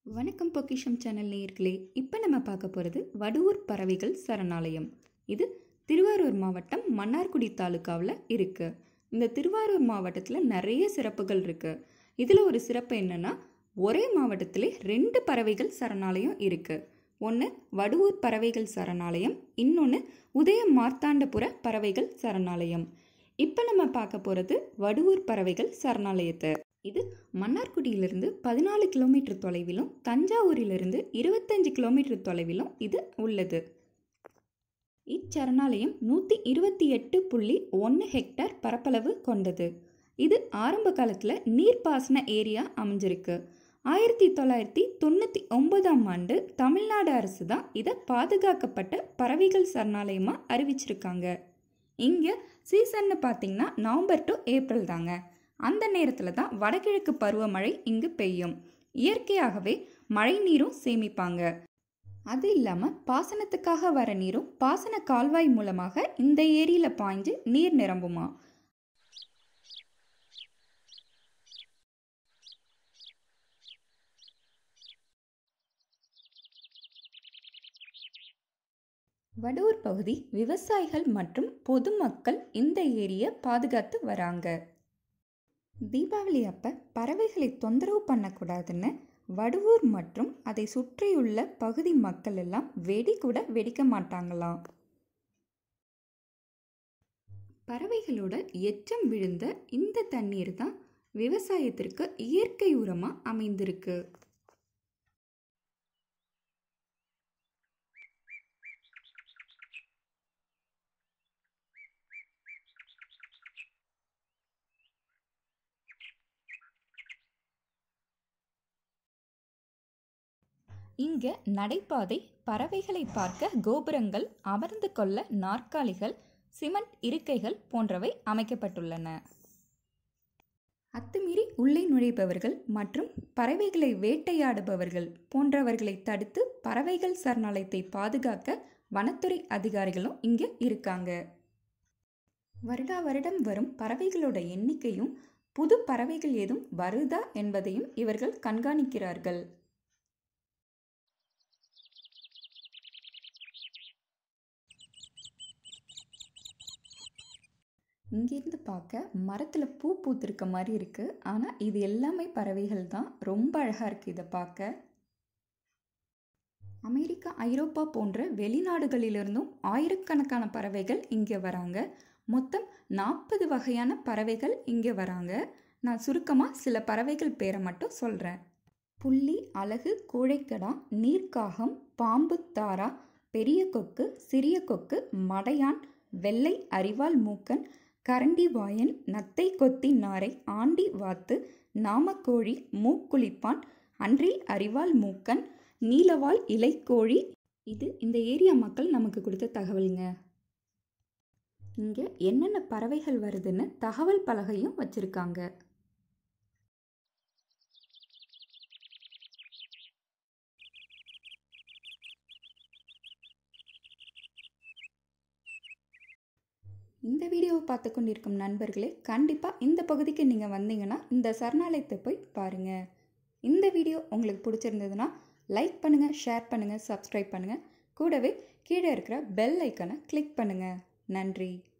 வணக்கம் பொக்கிஷம் சேனல் நேயர்களே. இப்போ நம்ம பார்க்க போகிறது வடுவூர் பறவைகள் சரணாலயம். இது திருவாரூர் மாவட்டம் மன்னார்குடி தாலுக்காவில் இருக்குது. இந்த திருவாரூர் மாவட்டத்தில் நிறைய சிறப்புகள் இருக்குது. இதில் ஒரு சிறப்பு என்னென்னா, ஒரே மாவட்டத்திலே 2 பறவைகள் சரணாலயம் இருக்குது. ஒன்று வடுவூர் பறவைகள் சரணாலயம், இன்னொன்று உதய மார்த்தாண்டபுர பறவைகள் சரணாலயம். இப்போ நம்ம பார்க்க போகிறது வடுவூர் பறவைகள் சரணாலயத்தை. இது மன்னார்குடியிலிருந்து 14 கிலோமீட்டர் தொலைவிலும் தஞ்சாவூரிலிருந்து 25 கிலோமீட்டர் தொலைவிலும் இது உள்ளது. இச்சரணாலயம் 128.1 ஹெக்டேர் பரப்பளவு கொண்டது. இது ஆரம்ப காலத்தில் நீர்ப்பாசன ஏரியா அமைஞ்சிருக்கு. 1999ஆம் ஆண்டு தமிழ்நாடு அரசு தான் இதை பாதுகாக்கப்பட்ட பறவைகள் சரணாலயமாக அறிவிச்சிருக்காங்க. இங்கே சீசன்னு பார்த்தீங்கன்னா நவம்பர் டு ஏப்ரல் தாங்க. அந்த நேரத்தில் தான் வடகிழக்கு பருவமழை இங்கு பெய்யும். இயற்கையாகவே மழை நீரும் சேமிப்பாங்க. அது இல்லாமல் பாசனத்துக்காக வர நீரும் பாசன கால்வாய் மூலமாக இந்த ஏரியில் பாய்ஞ்சு நீர் நிரம்புமா. வடுவூர் பகுதி விவசாயிகள் மற்றும் பொதுமக்கள் இந்த ஏரியை பாதுகாத்து வராங்க. தீபாவளி அப்போ பறவைகளை தொந்தரவு பண்ணக்கூடாதுன்னு வடுவூர் மற்றும் அதை சுற்றியுள்ள பகுதி மக்கள் எல்லாம் வெடி கூட வெடிக்க மாட்டாங்களாம். பறவைகளோட எச்சம் விழுந்த இந்த தண்ணீர் தான் விவசாயத்திற்கு இயற்கை உரமாக அமைந்திருக்கு. இங்கே நடைபாதை, பறவைகளை பார்க்க கோபுரங்கள், அமர்ந்து கொள்ள நாற்காலிகள், சிமெண்ட் இருக்கைகள் போன்றவை அமைக்கப்பட்டுள்ளன. அத்துமீறி உள்ளே நுழைபவர்கள் மற்றும் பறவைகளை வேட்டையாடுபவர்கள் போன்றவர்களை தடுத்து பறவைகள் சரணாலயத்தை பாதுகாக்க வனத்துறை அதிகாரிகளும் இங்கே இருக்காங்க. வருடா வருடம் வரும் பறவைகளோட எண்ணிக்கையும் புது பறவைகள் ஏதும் வருதா என்பதையும் இவர்கள் கண்காணிக்கிறார்கள். இங்கேருந்து பார்க்க மரத்தில் பூ பூத்திருக்க மாதிரி இருக்குது. ஆனால் இது எல்லாமே பறவைகள் தான். ரொம்ப அழகாக இருக்குது இதை பார்க்க. அமெரிக்கா, ஐரோப்பா போன்ற வெளிநாடுகளிலிருந்தும் ஆயிரக்கணக்கான பறவைகள் இங்கே வராங்க. மொத்தம் 40 வகையான பறவைகள் இங்கே வராங்க. நான் சுருக்கமாக சில பறவைகள் பேரை மட்டும் சொல்கிறேன். புள்ளி, அலகு, கூழைக்கடா, நீர்க்காகம், பாம்பு தாரா, பெரிய கொக்கு, சிறிய கொக்கு, மடையான், வெள்ளை அரிவாள் மூக்கன், கரண்டி வாயன், நத்தை கொத்தி நாரை, ஆண்டி வாத்து, நாமக்கோழி, மூக்குளிப்பான், அன்றில் அரிவாள் மூக்கன், நீலவால் இலைக்கோழி. இது இந்த ஏரியா மக்கள் நமக்கு கொடுத்த தகவலுங்க. இங்கே என்னென்ன பறவைகள் வருதுன்னு தகவல் பலகையும் வச்சுருக்காங்க. இந்த வீடியோவை பார்த்து கொண்டிருக்கும் நண்பர்களே, கண்டிப்பாக இந்த பகுதிக்கு நீங்கள் வந்தீங்கன்னா இந்த சரணாலயத்தை போய் பாருங்கள். இந்த வீடியோ உங்களுக்கு பிடிச்சிருந்ததுன்னா லைக் பண்ணுங்கள், ஷேர் பண்ணுங்கள், சப்ஸ்கிரைப் பண்ணுங்கள். கூடவே கீழே இருக்கிற பெல் ஐக்கனை கிளிக் பண்ணுங்கள். நன்றி.